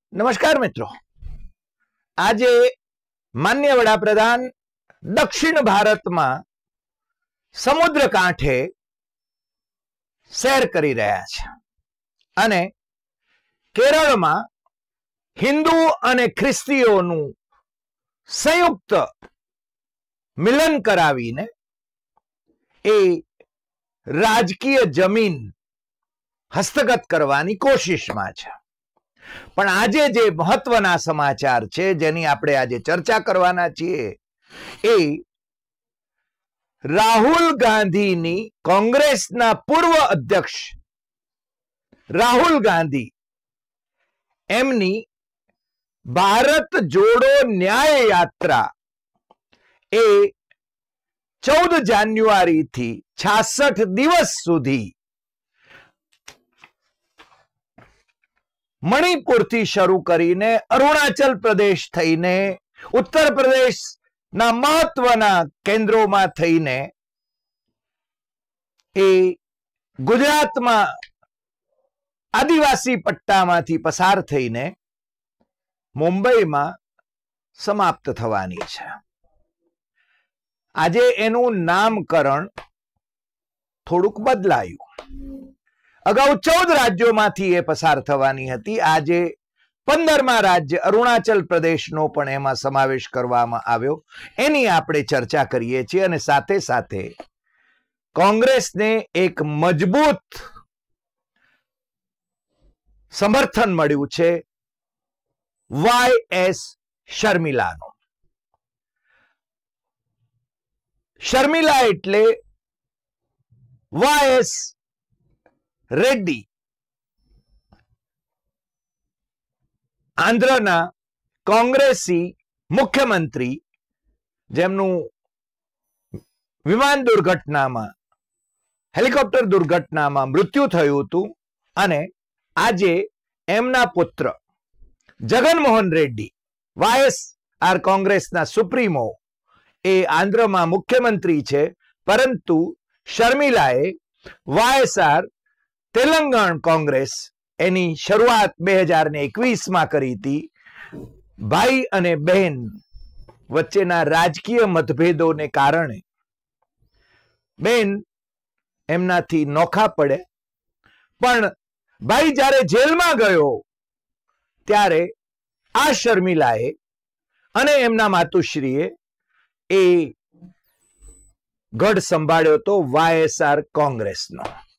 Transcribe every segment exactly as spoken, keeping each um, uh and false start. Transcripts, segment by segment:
નમસ્કાર મિત્રો, આજે માન્ય વડાપ્રધાન દક્ષિણ ભારતમાં સમુદ્ર કાંઠે સૈર કરી રહ્યા છે અને કેરળમાં હિન્દુ અને ખ્રિસ્તીઓનું સંયુક્ત મિલન કરાવીને એ રાજકીય જમીન હસ્તગત કરવાની કોશિશમાં છે। પણ આજે જે મહત્વના સમાચાર છે જેની આપણે આજે ચર્ચા કરવાના છીએ એ રાહુલ ગાંધીની કોંગ્રેસના પૂર્વ અધ્યક્ષ રાહુલ ગાંધી એમની ભારત જોડો ન્યાય યાત્રા એ ચૌદ જાન્યુઆરી થી છાસઠ દિવસ સુધી મણિપુરથી શરૂ કરીને અરુણાચલ પ્રદેશ થઈને ઉત્તર પ્રદેશના મહત્વના કેન્દ્રોમાં થઈને એ ગુજરાતમાં આદિવાસી પટ્ટામાંથી પસાર થઈને મુંબઈમાં સમાપ્ત થવાની છે। આજે એનું નામકરણ થોડુંક બદલાયું। અગાઉ ચૌદ રાજ્યોમાંથી એ પસાર થવાની હતી। આજે પંદરમા રાજ્ય અરુણાચલ પ્રદેશનો પણ એમાં સમાવેશ કરવામાં આવ્યો। એની આપણે ચર્ચા કરીએ છીએ અને સાથે સાથે કોંગ્રેસને એક મજબૂત સમર્થન મળ્યું છે વાય એસ શર્મિલાનું। શર્મિલા એટલે વાય એસ રેડ્ડી, આંધ્રના કોંગ્રેસી મુખ્યમંત્રી જેમનું વિમાન દુર્ઘટનામાં હેલિકોપ્ટર દુર્ઘટનામાં મૃત્યુ થયું હતું અને આજે એમના પુત્ર જગનમોહન રેડ્ડી વાયએસઆર કોંગ્રેસના સુપ્રીમો એ આંધ્રમાં મુખ્યમંત્રી છે, પરંતુ શર્મિલાએ વાયએસઆર તેલંગાણ કોંગ્રેસ એની શરૂઆત બે હજાર ને એકવીસ માં કરી હતી। ભાઈ અને બહેન વચ્ચેના રાજકીય મતભેદોને કારણે બેન એમનાથી નોખા પડે, પણ ભાઈ જ્યારે જેલમાં ગયો ત્યારે આ શર્મિલાએ અને એમના માતુશ્રીએ એ ગઢ સંભાળ્યો તો વાયએસઆર કોંગ્રેસનો।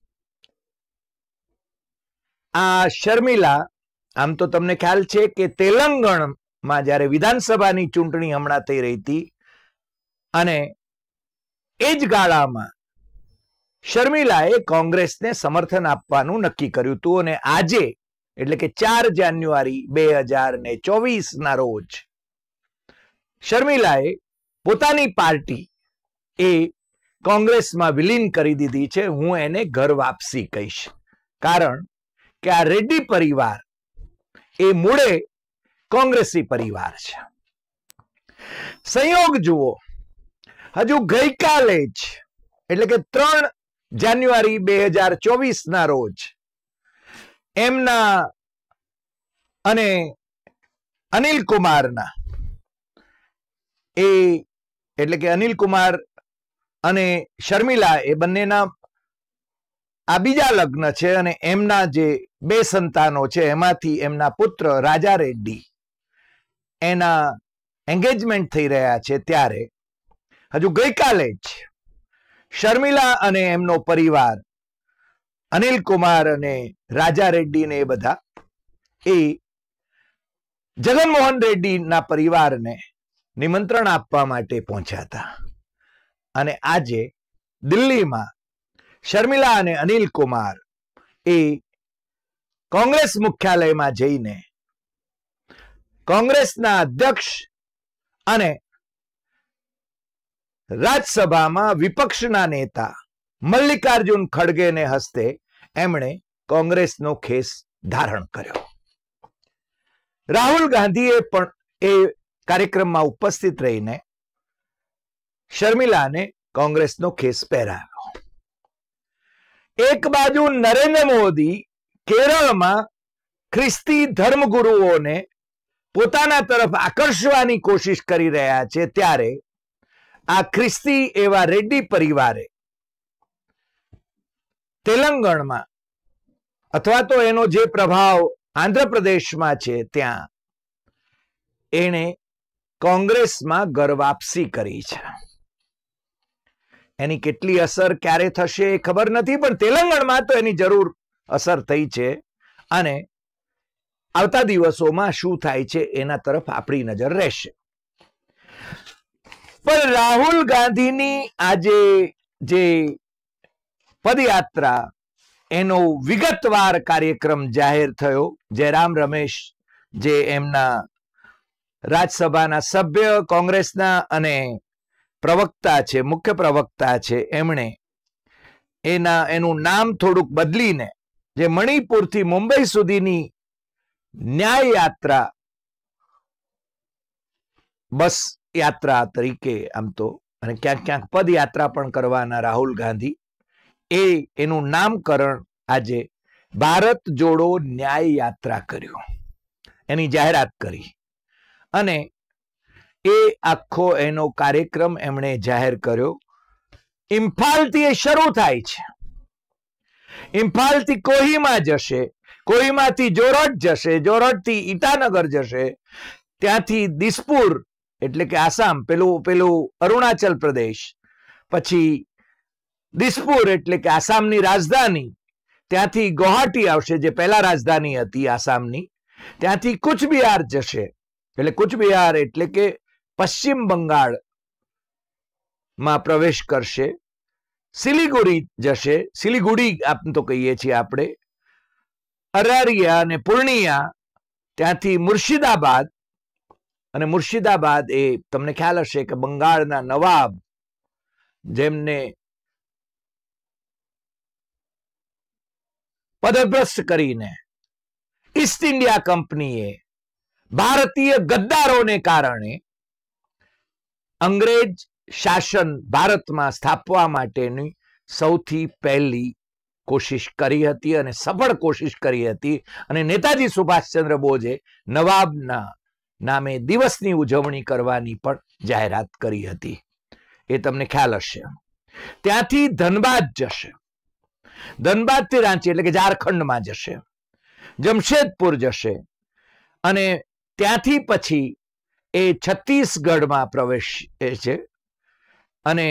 આ શર્મિલા આમ તો તમને ખ્યાલ છે કે તેલંગાણામાં જ્યારે વિધાનસભાની ચૂંટણી હમણાં થઈ રહી હતી અને એ જ ગાળામાં શર્મિલાએ કોંગ્રેસને સમર્થન આપવાનું નક્કી કર્યું હતું અને આજે એટલે કે ચાર જાન્યુઆરી બે હજાર ને ચોવીસ ના રોજ શર્મિલાએ પોતાની પાર્ટી એ કોંગ્રેસમાં વિલીન કરી દીધી છે। હું એને ઘર વાપસી કહીશ, કારણ કે આ રેડ્ડી પરિવાર એ મૂળે કોંગ્રેસી પરિવાર છે। સંયોગ જુઓ, હજુ ગઈકાલે જ એટલે કે ત્રણ જાન્યુઆરી બે હજાર ચોવીસ ના રોજ એમના અને અનિલ કુમારના એ એટલે કે અનિલ કુમાર અને શર્મિલા એ બંનેના આ બીજા લગ્ન છે અને એમના જે બે સંતાનો છે એમાંથી એમના પુત્ર રાજા રેડ્ડી એના એન્ગેજમેન્ટ થઈ રહ્યા છે। ત્યારે હજુ ગઈકાલે જ શર્મિલા અને એમનો પરિવાર અનિલ કુમાર અને રાજા રેડ્ડી ને એ બધા એ જગનમોહન રેડ્ડીના પરિવારને નિમંત્રણ આપવા માટે પહોંચ્યા હતા અને આજે દિલ્હીમાં શર્મિલા અને અનિલ કુમાર એ કોંગ્રેસ મુખ્યાલયમાં જઈને કોંગ્રેસના અધ્યક્ષ અને રાજ્યસભામાં વિપક્ષના નેતા મલ્લિકાર્જુન ખડગેને હસ્તે એમણે કોંગ્રેસનો ખેસ ધારણ કર્યો। રાહુલ ગાંધીએ પણ એ કાર્યક્રમમાં ઉપસ્થિત રહીને શર્મિલાને કોંગ્રેસનો ખેસ પહેરાવ્યો। એક બાજુ નરેન્દ્ર મોદી કેરળમાં ખ્રિસ્તી ધર્મગુરુઓને પોતાના તરફ આકર્ષવાની કોશિશ કરી રહ્યા છે, ત્યારે આ ખ્રિસ્તી એવા રેડ્ડી પરિવારે તેલંગણમાં અથવા તો એનો જે પ્રભાવ આંધ્રપ્રદેશમાં છે ત્યાં એણે કોંગ્રેસમાં ઘરવાપસી કરી છે. એની કેટલી અસર ક્યારે થશે એ ખબર નથી, પણ તેલંગણમાં તો એની જરૂર અસર થઈ છે અને આવતા દિવસોમાં શું થાય છે એના તરફ આપણી નજર રહેશે. પણ રાહુલ ગાંધીની આજે જે પદયાત્રા એનો વિગતવાર કાર્યક્રમ જાહેર થયો. જયરામ રમેશ જે એમના રાજ્યસભાના સભ્ય કોંગ્રેસના અને પ્રવક્તા છે, મુખ્ય પ્રવક્તા છે, એમણે એના એનું નામ થોડુંક બદલીને જે મણિપુરથી મુંબઈ સુધીની ન્યાય યાત્રા બસ યાત્રા તરીકે આમ તો અને ક્યાંક ક્યાંક પદયાત્રા પણ કરવાના રાહુલ ગાંધી, એ એનું નામકરણ આજે ભારત જોડો ન્યાય યાત્રા કર્યું, એની જાહેરાત કરી અને એ આખો એનો કાર્યક્રમ એમણે જાહેર કર્યો. ઇમ્ફાલથી એ શરૂ થાય છે. ઇમ્ફાલથી કોહિમા જશે, કોહિમાથી જોરહટ જશે, જોરહટથી ઈટાનગર જશે, ત્યાંથી દિસપુર એટલે કે આસામ, પેલું પેલું અરુણાચલ પ્રદેશ, પછી દિસપુર એટલે કે આસામની રાજધાની, ત્યાંથી ગુવાહાટી આવશે જે પહેલા રાજધાની હતી આસામની, ત્યાંથી કુચબિહાર જશે એટલે કુચબિહાર એટલે કે પશ્ચિમ બંગાળ માં પ્રવેશ કરશે, સિલિગુડી જશે, સિલિગુડી આપ તો કહીએ છીએ આપણે, અરારિયા અને પૂર્ણિયા, ત્યાંથી મુર્શિદાબાદ, અને મુર્શિદાબાદ એ તમને ખ્યાલ હશે કે બંગાળના નવાબ જેમને પદભ્રષ્ટ કરીને ઈસ્ટ ઇન્ડિયા કંપનીએ ભારતીય ગદ્દારોને કારણે અંગ્રેજ શાસન ભારતમાં સ્થાપવા માટેની સૌથી પહેલી કોશિશ કરી હતી અને સફળ કોશિશ કરી હતી. અને નેતાજી સુભાષચંદ્ર બોઝે નવાબના નામે દિવસની ઉજવણી કરવાની પણ જાહેરાત કરી હતી, એ તમને ખ્યાલ હશે. ત્યાંથી ધનબાદ જશે, ધનબાદથી રાંચી એટલે કે ઝારખંડમાં જશે, જમશેદપુર જશે અને ત્યાંથી પછી એ છત્તીસગઢમાં પ્રવેશ છે અને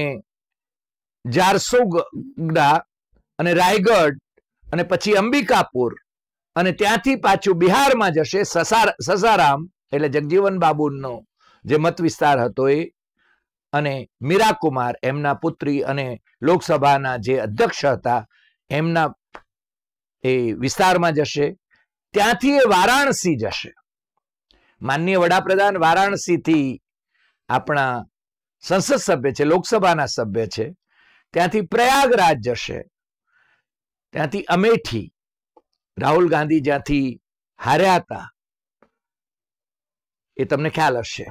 ઝારસુગુડા અને રાયગઢ અને પછી અંબિકાપુર અને ત્યાંથી પાછું બિહારમાં જશે, સસારામ એટલે જગજીવન બાબુનો જે મત વિસ્તાર હતો એ, અને મીરા કુમાર એમના પુત્રી અને લોકસભાના જે અધ્યક્ષ હતા એમના એ વિસ્તારમાં જશે. ત્યાંથી એ વારાણસી જશે. માનનીય વડાપ્રધાન વારાણસીથી આપણા સંસદ સભ્ય છે, લોકસભાના સભ્ય છે. ત્યાંથી પ્રયાગરાજ જશે, ત્યાંથી અમેઠી, રાહુલ ગાંધી જ્યાંથી હાર્યા હતા એ તમને ખ્યાલ હશે,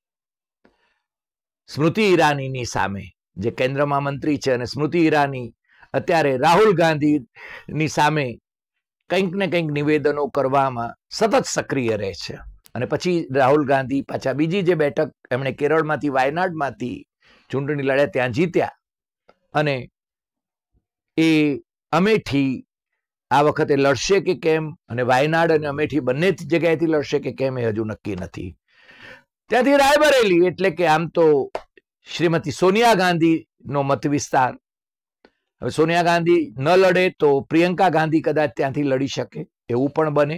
સ્મૃતિ ઈરાનીની સામે જે કેન્દ્રમાં મંત્રી છે, અને સ્મૃતિ ઈરાની અત્યારે રાહુલ ગાંધીની સામે કંઈક ને કંઈક નિવેદનો કરવામાં સતત સક્રિય રહે છે. અને પછી રાહુલ ગાંધી પાછા બીજી જે બેઠક એમણે કેરળમાંથી વાયનાડમાંથી ચૂંટણી લડ્યા ત્યાં જીત્યા, અને એ અમેઠી આ વખતે લડશે કે કેમ, અને વાયનાડ અને અમેઠી બંને જગ્યાએથી લડશે કે કેમ એ હજુ નક્કી નથી. ત્યાંથી રાયબરેલી એટલે કે આમ તો શ્રીમતી સોનિયા ગાંધી નો મત વિસ્તાર. હવે સોનિયા ગાંધી ન લડે તો પ્રિયંકા ગાંધી કદાચ ત્યાંથી લડી શકે એવું પણ બને.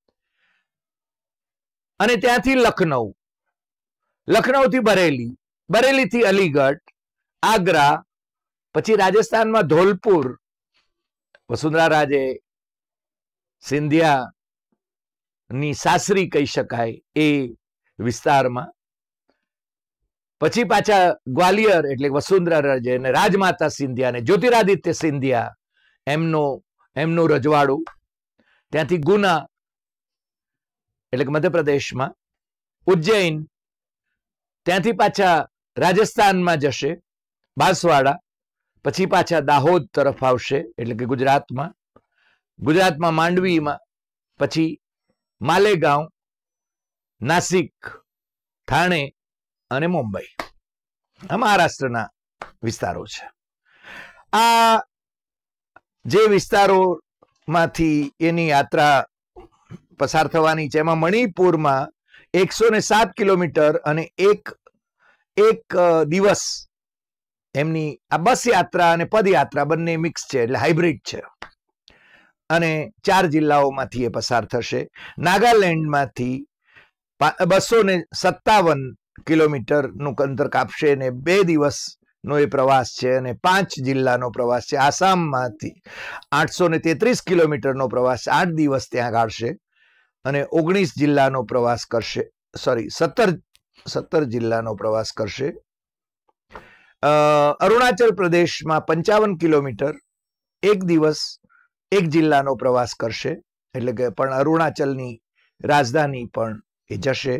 અને ત્યાંથી લખનઉ, લખનઉથી બરેલી, બરેલીથી અલીગઢ, આગ્રા, પછી રાજસ્થાનમાં ધોલપુર, વસુંધરા રાજે સિંધિયા ની સાસરી કહી શકાય એ વિસ્તારમાં, પછી પાછા ગ્વાલિયર એટલે વસુંધરા રાજે અને રાજમાતા સિંધિયા અને જ્યોતિરાદિત્ય સિંધિયા એમનો એમનું રજવાડું, ત્યાંથી ગુના એટલે કે મધ્યપ્રદેશમાં, ઉજ્જૈન, ત્યાંથી પાછા રાજસ્થાનમાં જશે બાંસવાડા, પછી પાછા દાહોદ તરફ આવશે એટલે કે ગુજરાતમાં, ગુજરાતમાં માંડવીમાં, પછી માલેગાંવ, નાસિક, થાણે અને મુંબઈ. આ મહારાષ્ટ્રના વિસ્તારો છે. આ જે વિસ્તારોમાંથી એની યાત્રા પસાર થવાની છે એમાં મણિપુરમાં એકસો ને સાત કિલોમીટર અને એક એક દિવસ એમની આ બસ યાત્રા અને પદયાત્રા બંને મિક્સ છે, એટલે હાઇબ્રિડ છે. અને ચાર જિલ્લાઓમાંથી એ પસાર થશે. નાગાલેન્ડમાંથી બસો ને સત્તાવન કિલોમીટર નું અંતર કાપશે અને બે દિવસનો એ પ્રવાસ છે અને પાંચ જિલ્લાનો પ્રવાસ છે. આસામમાંથી આઠસો ને તેત્રીસ કિલોમીટરનો પ્રવાસ આઠ દિવસ ત્યાં ગાળશે અને ઓગણીસ જિલ્લાનો પ્રવાસ કરશે. સોરી સત્તર સત્તર જિલ્લાનો પ્રવાસ કરશે. અરુણાચલ પ્રદેશમાં પંચાવન કિલોમીટર એક દિવસ એક જિલ્લાનો પ્રવાસ કરશે, એટલે કે પણ અરુણાચલની રાજધાની પણ એ જશે.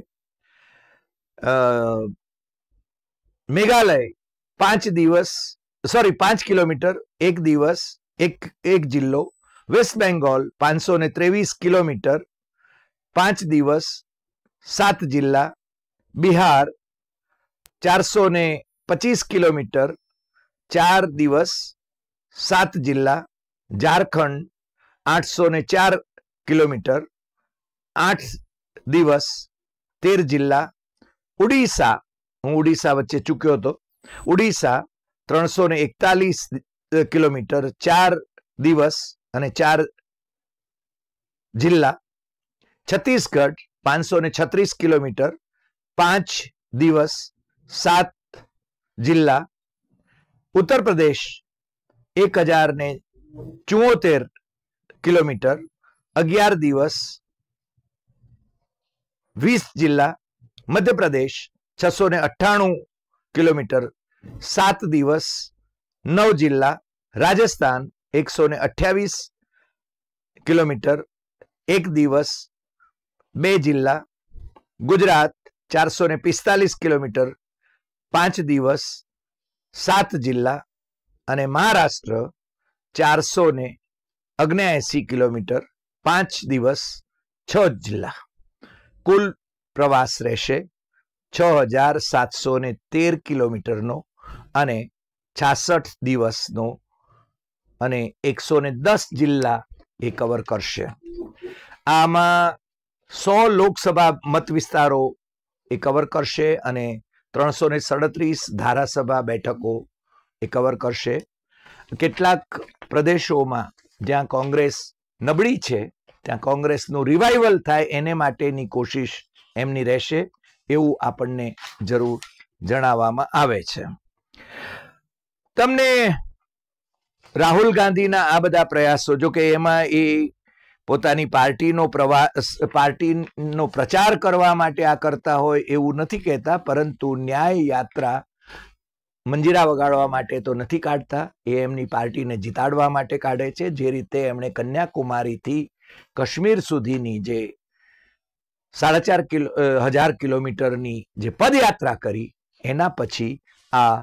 મેઘાલય પાંચ દિવસ સોરી પાંચ કિલોમીટર એક દિવસ એક એક જિલ્લો. વેસ્ટ બેંગોલ પાંચસો ને ત્રેવીસ કિલોમીટર પાંચ દિવસ સાત જિલ્લા. બિહાર ચારસો ને પચીસ કિલોમીટર ચાર દિવસ સાત જિલ્લા. ઝારખંડ આઠસો ને ચાર કિલોમીટર આઠ દિવસ તેર જિલ્લા. ઉડીસા, હું ઉડીસા વચ્ચે ચૂક્યો હતો, ઉડીસા ત્રણસો ને એકતાલીસ કિલોમીટર ચાર દિવસ અને ચાર જિલ્લા. છત્તીસગઢ પાંચસો ને છત્રીસ કિલોમીટર પાંચ દિવસ સાત જિલ્લા. ઉત્તર પ્રદેશ એક હજાર ને ચુમ્મોતેર કિલોમીટર અગિયાર દિવસ વીસ જિલ્લા. મધ્યપ્રદેશ છસો ને અઠ્ઠાણું કિલોમીટર સાત દિવસ નવ જિલ્લા. રાજસ્થાન એકસો ને અઠ્યાવીસ કિલોમીટર એક દિવસ બે જિલ્લા. ગુજરાત ચારસો ને પિસ્તાલીસ કિલોમીટર પાંચ દિવસ સાત જિલ્લા. અને મહારાષ્ટ્ર ચારસો ને અગ્નેએસી કિલોમીટર પાંચ દિવસ છ જિલ્લા. કુલ પ્રવાસ રહેશે છ હજાર સાતસો ને તેર કિલોમીટરનો અને છાસઠ દિવસનો અને એકસો ને દસ જિલ્લા એ કવર કરશે. આમાં સો લોકસભા મત વિસ્તારો એ કવર કરશે અને ત્રણસો ને સડત્રીસ ધારાસભા બેઠકો એ કવર કરશે. કેટલાક પ્રદેશોમાં જ્યાં કોંગ્રેસ નબળી છે ત્યાં કોંગ્રેસનું રિવાઇવલ થાય એને માટેની કોશિશ એમની રહેશે એવું આપણને જરૂર જણાવવામાં આવે છે. તમને રાહુલ ગાંધીના આ બધા પ્રયાસો, જો કે એમાં એ પોતાની પાર્ટીનો પ્રવાસ પાર્ટીનો પ્રચાર કરવા માટે આ કરતા હોય એવું નથી કહેતા, પરંતુ ન્યાય યાત્રા મંજીરા વગાડવા માટે તો નથી કાઢતા, એ એમની પાર્ટીને જીતાડવા માટે કાઢે છે. જે રીતે એમણે કન્યાકુમારીથી કાશ્મીર સુધીની જે સાડા ચાર કિલો હજાર કિલોમીટરની જે પદયાત્રા કરી એના પછી આ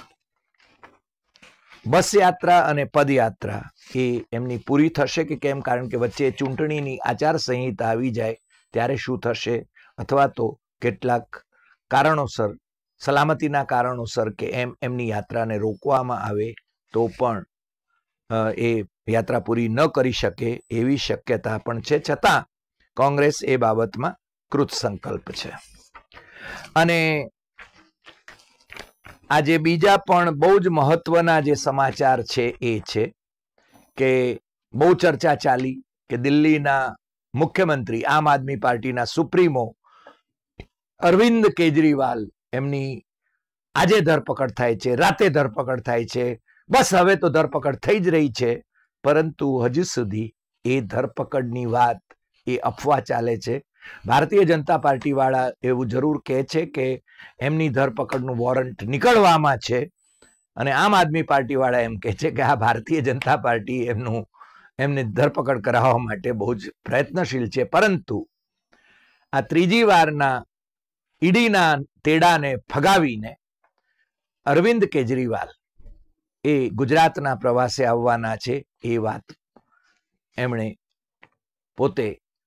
બસ યાત્રા અને પદયાત્રા એ એમની પૂરી થશે કે કેમ, કારણ કે વચ્ચે ચૂંટણીની આચાર સંહિતા આવી જાય ત્યારે શું થશે, અથવા તો કેટલાક કારણોસર સલામતીના કારણોસર કે એમ એમની યાત્રાને રોકવામાં આવે તો પણ એ યાત્રા પૂરી ન કરી શકે એવી શક્યતા પણ છે. છતાં કોંગ્રેસ એ બાબતમાં કૃત સંકલ્પ છે. અને આજે બીજા પણ બહુ જ મહત્વના જે સમાચાર છે એ છે કે બહુ ચર્ચા ચાલી કે દિલ્હીના મુખ્યમંત્રી આમ આદમી પાર્ટીના સુપ્રીમો અરવિંદ કેજરીવાલ એમની આજે ધરપકડ થાય છે, રાતે ધરપકડ થાય છે, બસ હવે તો ધરપકડ થઈ જ રહી છે, પરંતુ હજુ સુધી એ ધરપકડની વાત એ અફવા ચાલે છે. ભારતીય જનતા પાર્ટી વાળા એવું જરૂર કહે છે કે એમની ધરપકડનું વોરંટ નીકળવામાં છે અને આમ આદમી પાર્ટી વાળા એમ કહે છે કે આ ભારતીય જનતા પાર્ટી એમનું એમને ધરપકડ કરાવવા માટે બહુ જ પ્રયત્નશીલ છે. પરંતુ આ ત્રીજી વારના ઈડીના તેડાને ફગાવીને અરવિંદ કેજરીવાલ એ ગુજરાતના પ્રવાસે આવવાના છે એ વાત એમણે પોતે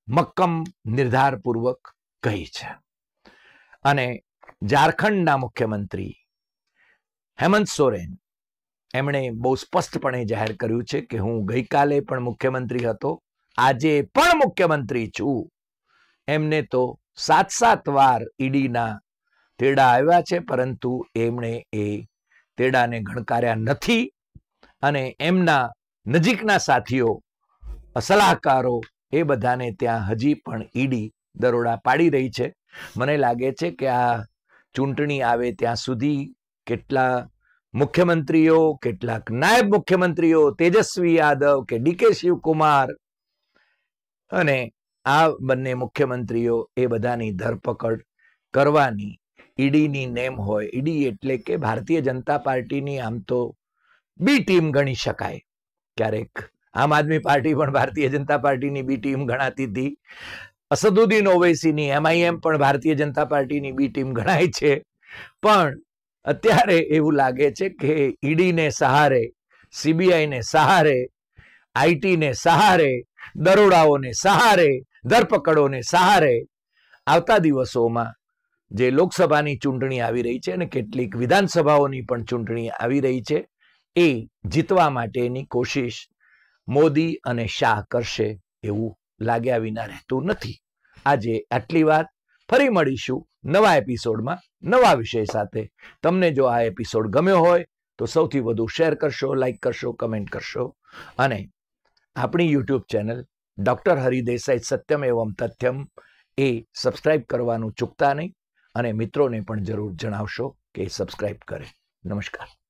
મક્કમ નિર્ધારપૂર્વક કહી છે. અને ઝારખંડના મુખ્યમંત્રી હેમંત સોરેન એમણે બહુ સ્પષ્ટપણે જાહેર કર્યું છે કે હું ગઈકાલે પણ મુખ્યમંત્રી હતો, આજે પણ મુખ્યમંત્રી છું. એમને તો સાત સાત વાર ઈડીના તેડા આવ્યા છે, પરંતુ એમણે એ તેડાને ગણકાર્યા નથી. અને એમના નજીકના સાથીઓ, સલાહકારો, એ બધાને ત્યાં હજી પણ ઈડી દરોડા પાડી રહી છે. મને લાગે છે કે આ ચૂંટણી આવે ત્યાં સુધી કેટલા મુખ્યમંત્રીઓ, કેટલાક નાયબ મુખ્યમંત્રીઓ, તેજસ્વી યાદવ કે ડીકે શિવકુમાર અને આ બંને મુખ્યમંત્રીઓ, એ બધાની ધરપકડ કરવાની ઈડીની નેમ હોય. ઈડી એટલે કે ભારતીય જનતા પાર્ટીની આમ તો બી ટીમ ગણી શકાય. ક્યારેક આમ આદમી પાર્ટી પણ ભારતીય જનતા પાર્ટીની બી ટીમ ગણાતી હતી. અસદુદ્દીન ઓવૈસીની એમઆઈએમ પણ ભારતીય જનતા પાર્ટીની બી ટીમ ગણાય છે. પણ અત્યારે એવું લાગે છે કે ઈડીને સહારે, સીબીઆઈને સહારે, આઈટીને સહારે, દરોડાઓને સહારે, ધરપકડોને સહારે આવતા દિવસોમાં જે લોકસભાની ચૂંટણી આવી રહી છે અને કેટલીક વિધાનસભાઓની પણ ચૂંટણી આવી રહી છે, એ જીતવા માટેની કોશિશ મોદી અને શાહ કરશે એવું લાગ્યા વિના રહેતું નથી. આજે આટલી વાત. ફરી મળીશું નવા એપિસોડમાં નવા વિષય સાથે. તમને જો આ એપિસોડ ગમ્યો હોય તો સૌથી વધુ શેર કરશો, લાઈક કરશો, કમેન્ટ કરશો અને આપણી YouTube channel doctor Hari Desai Satyam Evam Tathyam એ સબસ્ક્રાઇબ કરવાનું ચૂકતા નહીં. અને મિત્રોને પણ જરૂર જણાવશો કે સબસ્ક્રાઇબ કરે. નમસ્કાર.